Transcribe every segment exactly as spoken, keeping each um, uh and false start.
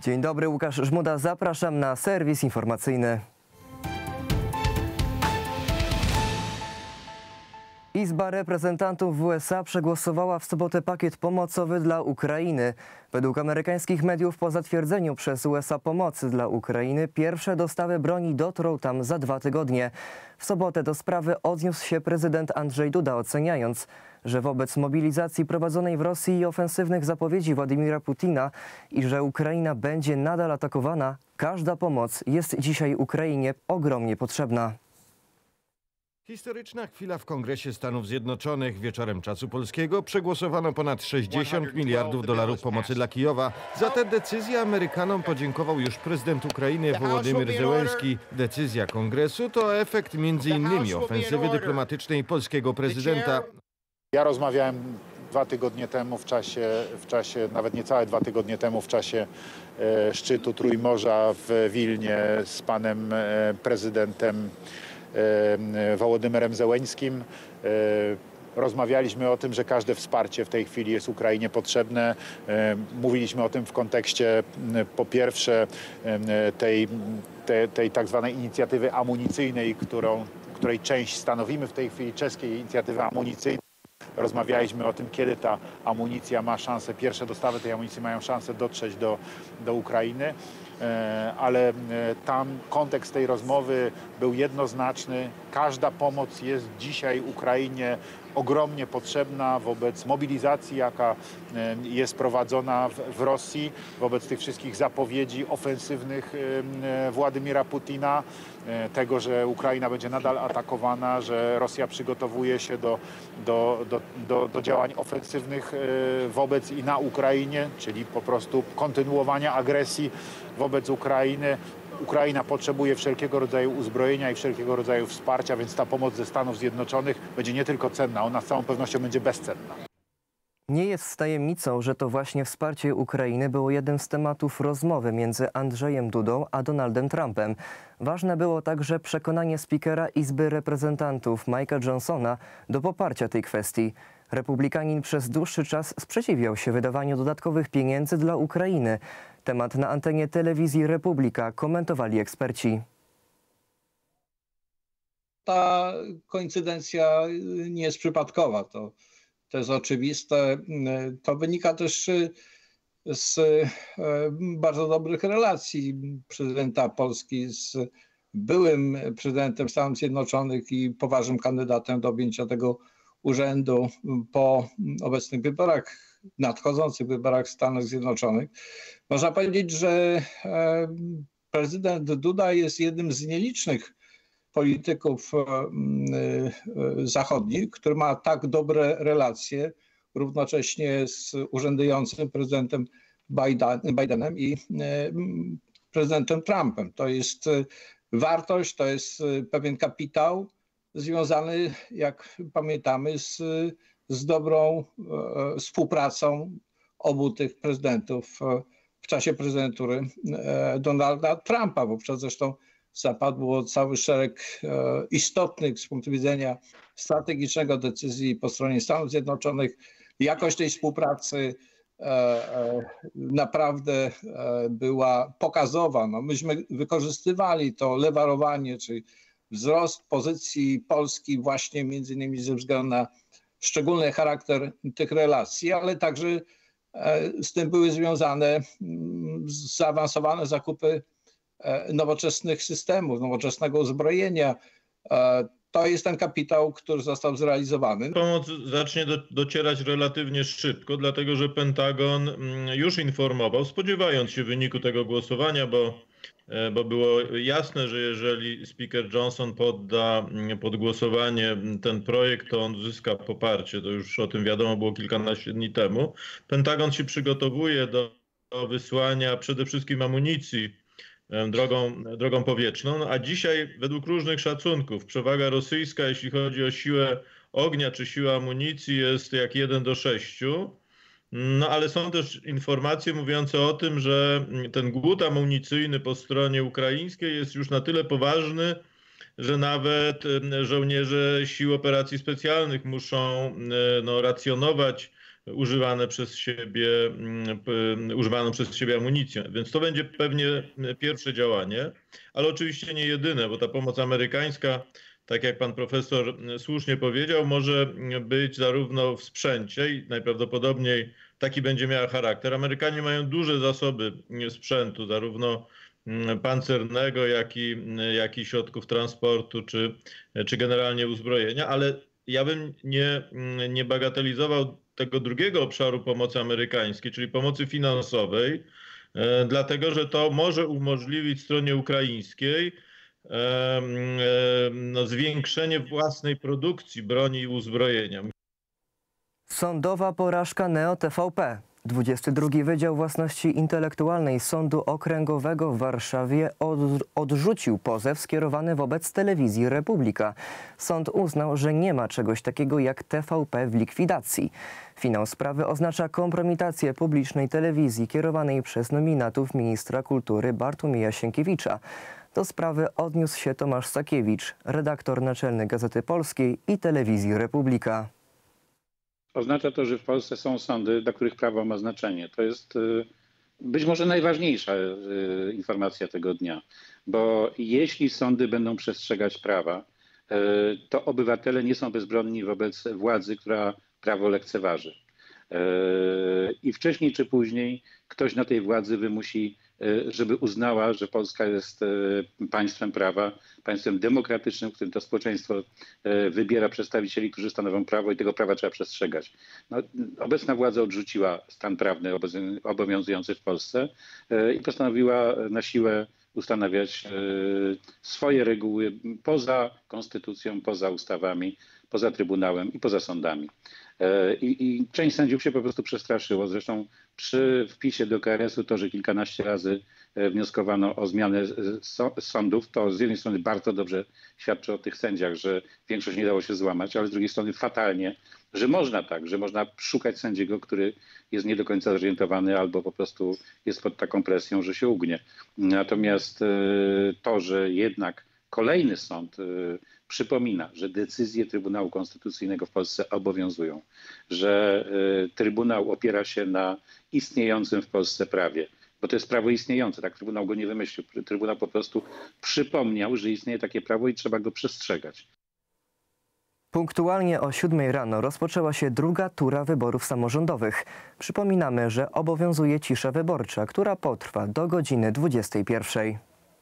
Dzień dobry, Łukasz Żmuda. Zapraszam na serwis informacyjny. Izba Reprezentantów w U S A przegłosowała w sobotę pakiet pomocowy dla Ukrainy. Według amerykańskich mediów po zatwierdzeniu przez U S A pomocy dla Ukrainy pierwsze dostawy broni dotrą tam za dwa tygodnie. W sobotę do sprawy odniósł się prezydent Andrzej Duda, oceniając, że wobec mobilizacji prowadzonej w Rosji i ofensywnych zapowiedzi Władimira Putina i że Ukraina będzie nadal atakowana, każda pomoc jest dzisiaj Ukrainie ogromnie potrzebna. Historyczna chwila w Kongresie Stanów Zjednoczonych. Wieczorem czasu polskiego przegłosowano ponad sześćdziesiąt miliardów dolarów pomocy dla Kijowa. Za tę decyzję Amerykanom podziękował już prezydent Ukrainy Wołodymyr Zełenski. Decyzja Kongresu to efekt między innymi ofensywy dyplomatycznej polskiego prezydenta. Ja rozmawiałem dwa tygodnie temu w czasie, w czasie, nawet niecałe dwa tygodnie temu w czasie e, szczytu Trójmorza w Wilnie z panem e, prezydentem e, Wołodymyrem Zełenskim. E, Rozmawialiśmy o tym, że każde wsparcie w tej chwili jest Ukrainie potrzebne. E, mówiliśmy o tym w kontekście e, po pierwsze e, tej, tej, tej tak zwanej inicjatywy amunicyjnej, którą, której część stanowimy w tej chwili, czeskiej inicjatywy amunicyjnej. Rozmawialiśmy o tym, kiedy ta amunicja ma szansę, pierwsze dostawy tej amunicji mają szansę dotrzeć do, do Ukrainy, ale tam kontekst tej rozmowy był jednoznaczny. Każda pomoc jest dzisiaj Ukrainie ogromnie potrzebna wobec mobilizacji, jaka jest prowadzona w, w Rosji, wobec tych wszystkich zapowiedzi ofensywnych Władimira Putina, tego, że Ukraina będzie nadal atakowana, że Rosja przygotowuje się do, do, do, do, do działań ofensywnych wobec i na Ukrainie, czyli po prostu kontynuowania agresji wobec Ukrainy. Ukraina potrzebuje wszelkiego rodzaju uzbrojenia i wszelkiego rodzaju wsparcia, więc ta pomoc ze Stanów Zjednoczonych będzie nie tylko cenna, ona z całą pewnością będzie bezcenna. Nie jest tajemnicą, że to właśnie wsparcie Ukrainy było jednym z tematów rozmowy między Andrzejem Dudą a Donaldem Trumpem. Ważne było także przekonanie spikera Izby Reprezentantów Mike'a Johnsona do poparcia tej kwestii. Republikanin przez dłuższy czas sprzeciwiał się wydawaniu dodatkowych pieniędzy dla Ukrainy. Temat na antenie telewizji Republika komentowali eksperci. Ta koincydencja nie jest przypadkowa, to, to jest oczywiste. To wynika też z bardzo dobrych relacji prezydenta Polski z byłym prezydentem Stanów Zjednoczonych i poważnym kandydatem do objęcia tego urzędu po obecnych wyborach, nadchodzących wyborach w Stanach Zjednoczonych. Można powiedzieć, że prezydent Duda jest jednym z nielicznych polityków zachodnich, który ma tak dobre relacje równocześnie z urzędującym prezydentem Bidenem i prezydentem Trumpem. To jest wartość, to jest pewien kapitał związany, jak pamiętamy, z, z dobrą e, współpracą obu tych prezydentów e, w czasie prezydentury e, Donalda Trumpa. Wówczas zresztą zapadło cały szereg e, istotnych z punktu widzenia strategicznego decyzji po stronie Stanów Zjednoczonych. Jakość tej współpracy e, e, naprawdę e, była pokazowa. No, myśmy wykorzystywali to lewarowanie, czyli wzrost pozycji Polski właśnie między innymi ze względu na szczególny charakter tych relacji, ale także z tym były związane zaawansowane zakupy nowoczesnych systemów, nowoczesnego uzbrojenia. To jest ten kapitał, który został zrealizowany. Pomoc zacznie do, docierać relatywnie szybko, dlatego że Pentagon już informował, spodziewając się wyniku tego głosowania, bo bo było jasne, że jeżeli speaker Johnson podda pod głosowanie ten projekt, to on uzyska poparcie. To już o tym wiadomo było kilkanaście dni temu. Pentagon się przygotowuje do, do wysłania przede wszystkim amunicji drogą, drogą powietrzną, a dzisiaj według różnych szacunków przewaga rosyjska, jeśli chodzi o siłę ognia czy siłę amunicji, jest jak jeden do sześciu. No ale są też informacje mówiące o tym, że ten głód amunicyjny po stronie ukraińskiej jest już na tyle poważny, że nawet żołnierze sił operacji specjalnych muszą no, racjonować używane przez siebie, używaną przez siebie amunicję. Więc to będzie pewnie pierwsze działanie, ale oczywiście nie jedyne, bo ta pomoc amerykańska, tak jak pan profesor słusznie powiedział, może być zarówno w sprzęcie i najprawdopodobniej taki będzie miała charakter. Amerykanie mają duże zasoby sprzętu, zarówno pancernego, jak i, jak i środków transportu, czy, czy generalnie uzbrojenia, ale ja bym nie, nie bagatelizował tego drugiego obszaru pomocy amerykańskiej, czyli pomocy finansowej, dlatego że to może umożliwić stronie ukraińskiej no, zwiększenie własnej produkcji broni i uzbrojenia. Sądowa porażka Neo T V P. dwudziesty drugi Wydział Własności Intelektualnej Sądu Okręgowego w Warszawie od, odrzucił pozew skierowany wobec Telewizji Republika. Sąd uznał, że nie ma czegoś takiego jak T V P w likwidacji. Finał sprawy oznacza kompromitację publicznej telewizji kierowanej przez nominatów ministra kultury Bartłomieja Sienkiewicza. Do sprawy odniósł się Tomasz Sakiewicz, redaktor naczelny Gazety Polskiej i Telewizji Republika. Oznacza to, że w Polsce są sądy, dla których prawo ma znaczenie. To jest być może najważniejsza informacja tego dnia, bo jeśli sądy będą przestrzegać prawa, to obywatele nie są bezbronni wobec władzy, która prawo lekceważy. I wcześniej czy później ktoś na tej władzy wymusi, żeby uznała, że Polska jest państwem prawa, państwem demokratycznym, w którym to społeczeństwo wybiera przedstawicieli, którzy stanowią prawo i tego prawa trzeba przestrzegać. No, obecna władza odrzuciła stan prawny obowiązujący w Polsce i postanowiła na siłę ustanawiać swoje reguły poza konstytucją, poza ustawami, poza Trybunałem i poza sądami. I, I część sędziów się po prostu przestraszyło. Zresztą przy wpisie do K R S u to, że kilkanaście razy wnioskowano o zmianę sądów, to z jednej strony bardzo dobrze świadczy o tych sędziach, że większość nie dało się złamać, ale z drugiej strony fatalnie, że można tak, że można szukać sędziego, który jest nie do końca zorientowany albo po prostu jest pod taką presją, że się ugnie. Natomiast to, że jednak kolejny sąd przypomina, że decyzje Trybunału Konstytucyjnego w Polsce obowiązują, że Trybunał opiera się na istniejącym w Polsce prawie, bo to jest prawo istniejące, tak Trybunał go nie wymyślił. Trybunał po prostu przypomniał, że istnieje takie prawo i trzeba go przestrzegać. Punktualnie o siódmej rano rozpoczęła się druga tura wyborów samorządowych. Przypominamy, że obowiązuje cisza wyborcza, która potrwa do godziny dwudziestej pierwszej.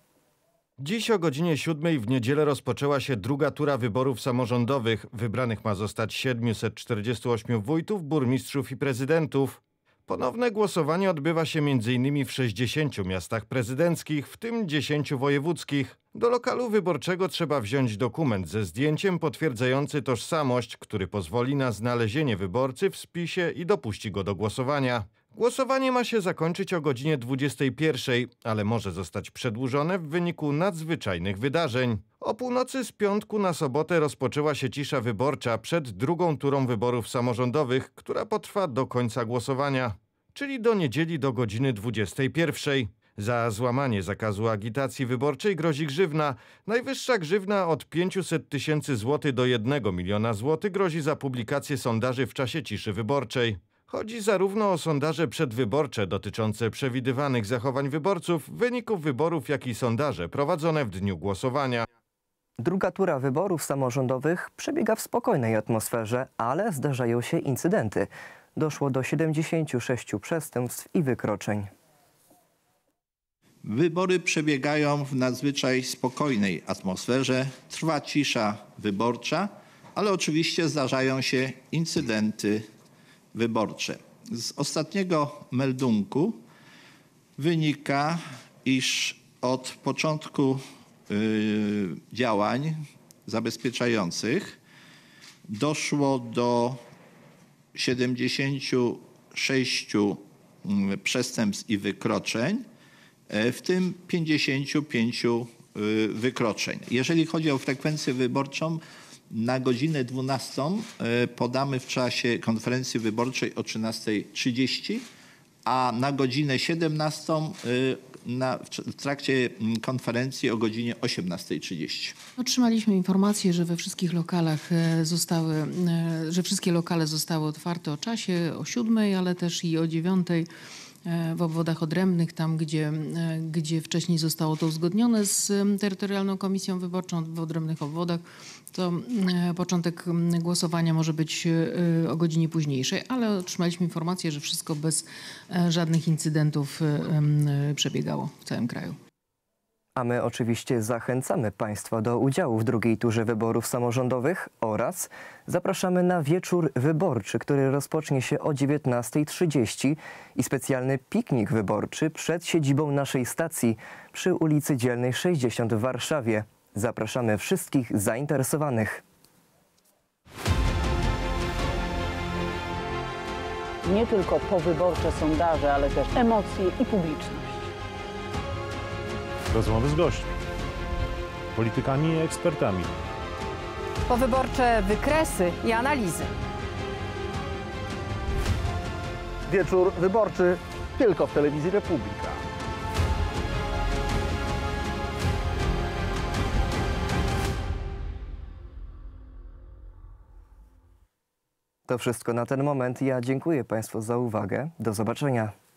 Dziś o godzinie siódmej w niedzielę rozpoczęła się druga tura wyborów samorządowych. Wybranych ma zostać siedmiuset czterdziestu ośmiu wójtów, burmistrzów i prezydentów. Ponowne głosowanie odbywa się między innymi w sześćdziesięciu miastach prezydenckich, w tym dziesięciu wojewódzkich. Do lokalu wyborczego trzeba wziąć dokument ze zdjęciem potwierdzający tożsamość, który pozwoli na znalezienie wyborcy w spisie i dopuści go do głosowania. Głosowanie ma się zakończyć o godzinie dwudziestej pierwszej, ale może zostać przedłużone w wyniku nadzwyczajnych wydarzeń. O północy z piątku na sobotę rozpoczęła się cisza wyborcza przed drugą turą wyborów samorządowych, która potrwa do końca głosowania, czyli do niedzieli do godziny dwudziestej pierwszej. Za złamanie zakazu agitacji wyborczej grozi grzywna. Najwyższa grzywna od pięciuset tysięcy złotych do jednego miliona złotych grozi za publikację sondaży w czasie ciszy wyborczej. Chodzi zarówno o sondaże przedwyborcze dotyczące przewidywanych zachowań wyborców, wyników wyborów, jak i sondaże prowadzone w dniu głosowania. Druga tura wyborów samorządowych przebiega w spokojnej atmosferze, ale zdarzają się incydenty. Doszło do siedemdziesięciu sześciu przestępstw i wykroczeń. Wybory przebiegają w nadzwyczaj spokojnej atmosferze. Trwa cisza wyborcza, ale oczywiście zdarzają się incydenty wyborcze. Z ostatniego meldunku wynika, iż od początku y, działań zabezpieczających doszło do siedemdziesięciu sześciu przestępstw i wykroczeń, w tym pięćdziesięciu pięciu wykroczeń. Jeżeli chodzi o frekwencję wyborczą, na godzinę dwunastą podamy w czasie konferencji wyborczej o trzynastej trzydzieści, a na godzinę siedemnastą na, w trakcie konferencji o godzinie osiemnastej trzydzieści. Otrzymaliśmy informację, że we wszystkich lokalach e, zostały, e, że wszystkie lokale zostały otwarte o czasie, o siódmej, ale też i o dziewiątej e, w obwodach odrębnych, tam gdzie, e, gdzie wcześniej zostało to uzgodnione z e, Terytorialną Komisją Wyborczą w odrębnych obwodach. To e, początek m, głosowania może być e, o godzinie późniejszej, ale otrzymaliśmy informację, że wszystko bez e, żadnych incydentów e, e, przebiegało w całym kraju. A my oczywiście zachęcamy Państwa do udziału w drugiej turze wyborów samorządowych oraz zapraszamy na wieczór wyborczy, który rozpocznie się o dziewiętnastej trzydzieści i specjalny piknik wyborczy przed siedzibą naszej stacji przy ulicy Dzielnej sześćdziesiąt w Warszawie. Zapraszamy wszystkich zainteresowanych. Nie tylko powyborcze sondaże, ale też emocje i publiczność. Rozmowy z gośćmi, politykami i ekspertami. Powyborcze wykresy i analizy. Wieczór wyborczy tylko w Telewizji Republika. To wszystko na ten moment. Ja dziękuję Państwu za uwagę. Do zobaczenia.